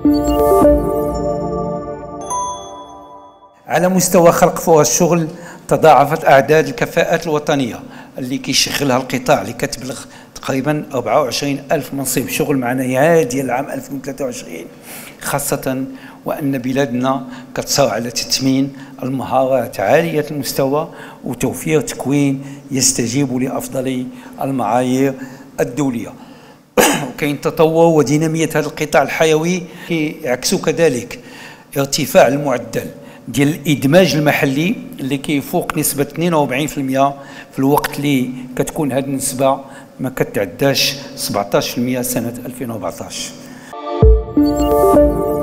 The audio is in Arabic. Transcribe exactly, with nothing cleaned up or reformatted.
على مستوى خلق فرص الشغل تضاعفت أعداد الكفاءات الوطنية اللي كيشغلها القطاع، اللي كتبلغ تقريبا أربعة وعشرين ألف منصب شغل مع نهاية ديال العام ألفين وثلاثة وعشرين، خاصة وأن بلادنا كتصار على تثمين المهارات عالية المستوى وتوفير تكوين يستجيب لأفضل المعايير الدولية. وكاين تطور ودينامية هذا القطاع الحيوي كيعكس كذلك ارتفاع المعدل ديال الادماج المحلي اللي كيفوق نسبه اثنين وأربعين بالمئة في الوقت اللي كتكون هذه النسبه ما كتعداش سبعطاش بالمئة سنه ألفين وأربعطاش.